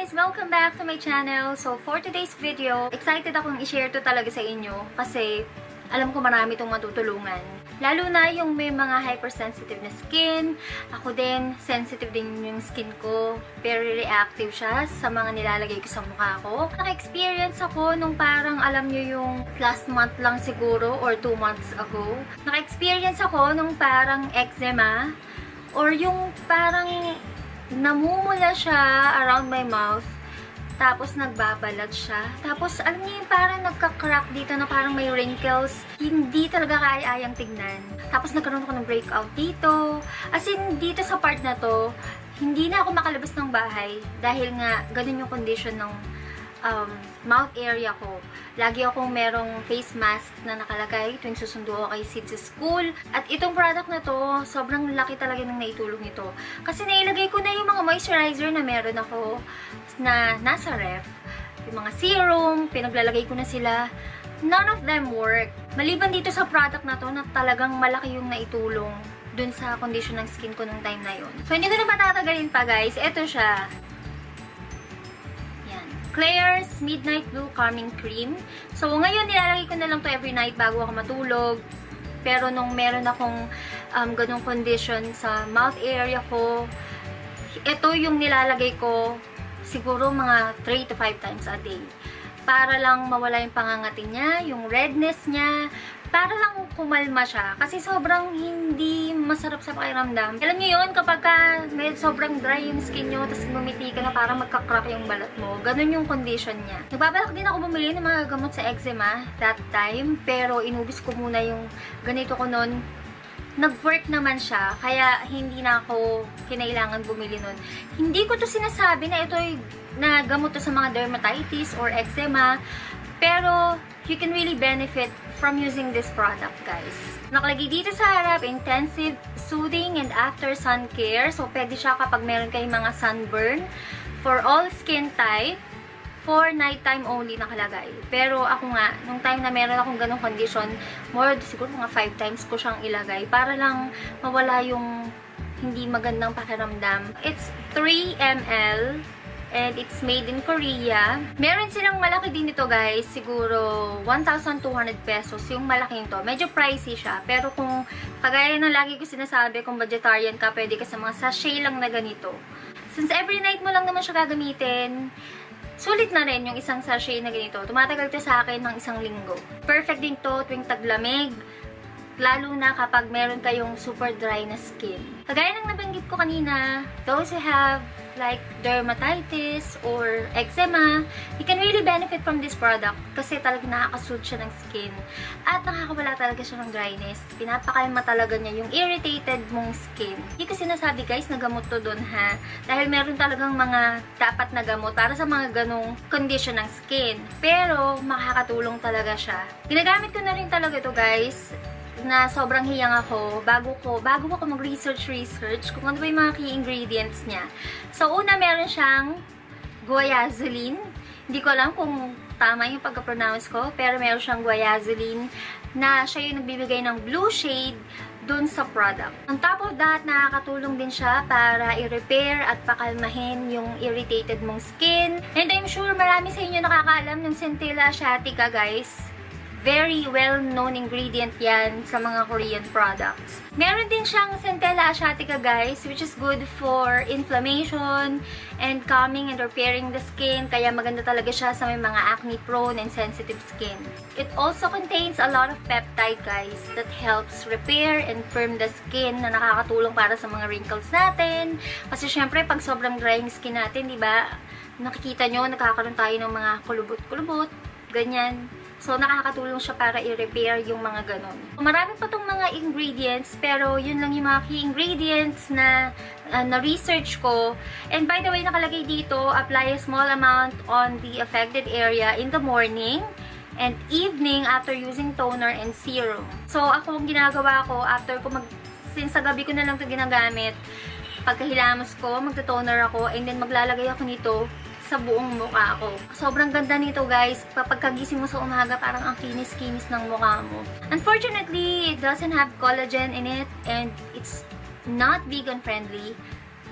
guys! Welcome back to my channel. So for today's video, excited akong i-share to talaga sa inyo kasi alam ko marami itong matutulungan. Lalo na yung may mga hypersensitive na skin. Ako din, sensitive din yung skin ko. Very reactive siya sa mga nilalagay ko sa mukha ko. Naka-experience ako nung parang alam nyo yung last month lang siguro or 2 months ago. Naka-experience ako nung parang eczema or yung parang namumula siya around my mouth, tapos nagbabalat siya. Tapos, alam niyo yung parang nagka-crack dito na parang may wrinkles. Hindi talaga kaya-ayang tignan. Tapos, nagkaroon ako ng breakout dito. As in, dito sa part na to, hindi na ako makalabas ng bahay dahil nga, ganun yung condition ng mouth area ko. Lagi akong merong face mask na nakalagay tuwing susundo ako kay Sid sa school. At itong product na to, sobrang laki talaga ng naitulong nito. Kasi nailagay ko na yung mga moisturizer na meron ako na nasa ref. Yung mga serum, pinaglalagay ko na sila. None of them work. Maliban dito sa product na to na talagang malaki yung naitulong dun sa condition ng skin ko nung time na yun. So, hindi ko na matatagalin pa guys. Ito siya. Klairs Midnight Blue Calming Cream. So, ngayon nilalagay ko na lang to every night bago ako matulog. Pero nung meron akong ganong condition sa mouth area ko, ito yung nilalagay ko siguro mga 3 to 5 times a day. Para lang mawala yung pangangati niya, yung redness niya, para lang kumalma siya. Kasi sobrang hindi masarap sa pakiramdam. Alam niyo yun, kapag may sobrang dry yung skin nyo, tapos gumiti ka na parang magka-crack yung balat mo. Ganun yung condition niya. Nagbabalak din ako bumili ng mga gamot sa eczema that time. Pero inubos ko muna yung ganito ko nun. Nag-work naman siya, kaya hindi na ako kinailangan bumili nun. Hindi ko to sinasabi na ito na gamot to sa mga dermatitis or eczema. Pero, you can really benefit from using this product, guys. Nakalagay dito sa harap, intensive, soothing, and after sun care. So, pwede siya kapag meron kayong mga sunburn. For all skin type, for nighttime only nakalagay. Pero ako nga, nung time na meron akong ganong condition, more siguro mga 5 times ko siyang ilagay para lang mawala yung hindi magandang pakiramdam. It's 3 ml. And it's made in Korea. Meron silang malaki din ito guys. Siguro 1,200 pesos yung malaking to. Medyo pricey siya. Pero kung kagaya ng lagi ko sinasabi, kung vegetarian ka, pwede ka sa mga sachet lang na ganito. Since every night mo lang naman siya gagamitin, sulit na rin yung isang sachet na ganito. Tumatagal to sa akin ng 1 linggo. Perfect din to tuwing taglamig. Lalo na kapag meron kayong super dry na skin. Kagaya ng nabanggit ko kanina, those who have like dermatitis or eczema, you can really benefit from this product kasi talagang nakaka-soothe siya ng skin at nakakawala talaga siya ng dryness. Pinapakalma talaga niya yung irritated mong skin. Hindi ko sinasabi guys na gamot to dun ha, dahil meron talagang mga dapat na gamot para sa mga ganong condition ng skin. Pero makakatulong talaga siya. Ginagamit ko na rin talaga ito guys, na sobrang hiyang ako bago ako mag-research kung ano ba yung mga key ingredients niya. So, una meron siyang guaiazoline. Hindi ko alam kung tama yung pagka-pronounce ko, pero meron siyang guaiazoline na siya yung nagbibigay ng blue shade dun sa product. On top of that, nakakatulong din siya para i-repair at pakalmahin yung irritated mong skin. And I'm sure marami sa inyo nakakaalam ng Centella asiatica guys. Very well-known ingredient yan sa mga Korean products. Meron din siyang Centella asiatica guys, which is good for inflammation and calming and repairing the skin. Kaya maganda talaga siya sa may mga acne-prone and sensitive skin. It also contains a lot of peptide guys that helps repair and firm the skin na nakakatulong para sa mga wrinkles natin. Kasi syempre, pag sobrang dry yung skin natin, di ba? Nakikita nyo, nakakaroon tayo ng mga kulubot-kulubot, ganyan. So, nakakatulong siya para i-repair yung mga ganon. Marami pa tong mga ingredients, pero yun lang yung mga key ingredients na na-research ko. And by the way, nakalagay dito, apply a small amount on the affected area in the morning and evening after using toner and serum. So, ako, ginagawa ko, since sa gabi ko na lang ito ginagamit, pagkahilamos ko, magta-toner ako, and then maglalagay ako nito sa buong mukha ko. Sobrang ganda nito guys. Pagkagising mo sa umaga, parang ang kinis-kinis ng mukha mo. Unfortunately, it doesn't have collagen in it and it's not vegan friendly.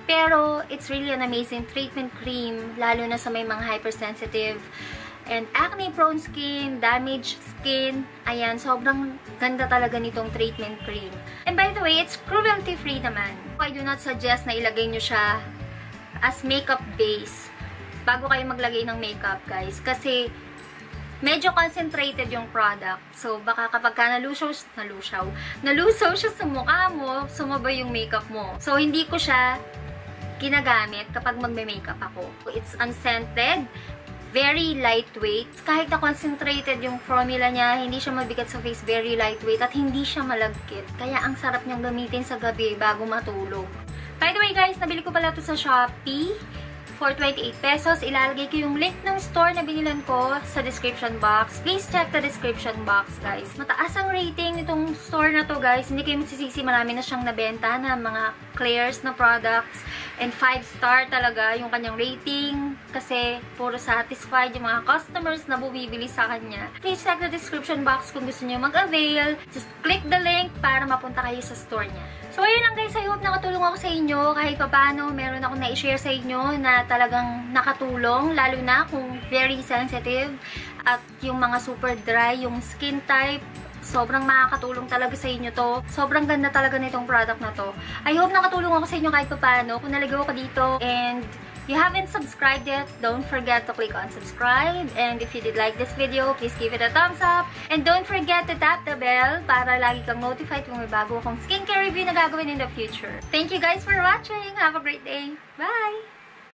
Pero, it's really an amazing treatment cream, lalo na sa may mga hypersensitive and acne-prone skin, damaged skin. Ayan, sobrang ganda talaga nitong treatment cream. And by the way, it's cruelty-free naman. I do not suggest na ilagay nyo siya as makeup base bago kayo maglagay ng makeup, guys. Kasi, medyo concentrated yung product. So, baka kapag ka nalusaw siya sa mukha mo, sumabay yung makeup mo. So, hindi ko siya ginagamit kapag magme-makeup ako. It's unscented, very lightweight. Kahit na concentrated yung formula niya, hindi siya mabigat sa face, very lightweight, at hindi siya malagkit. Kaya ang sarap niyang gamitin sa gabi bago matulog. By the way guys, nabili ko pala ito sa Shoppee for 28 pesos. Ilalagay ko yung link ng store na binilan ko sa description box. Please check the description box, guys. Mataas ang rating nitong store na to, guys. Hindi kayo magsisisi. Marami na siyang nabenta na mga Klairs na products. And 5-star talaga yung kanyang rating. Kasi puro satisfied yung mga customers na bumibili sa kanya. Please check the description box kung gusto niyo mag-avail. Just click the link para mapunta kayo sa store niya. So, ayun lang guys. I hope nakatulong ako sa inyo. Kahit paano, meron akong na-share sa inyo na talagang nakatulong. Lalo na kung very sensitive. At yung mga super dry, yung skin type, sobrang makakatulong talaga sa inyo to. Sobrang ganda talaga nitong product na to. I hope nakatulong ako sa inyo kahit paano. Kung naligaw ka dito and you haven't subscribed yet, don't forget to click on subscribe. And if you did like this video, please give it a thumbs up. And don't forget to tap the bell para lagi kang notified kung may bago akong skincare review na gagawin in the future. Thank you guys for watching. Have a great day. Bye!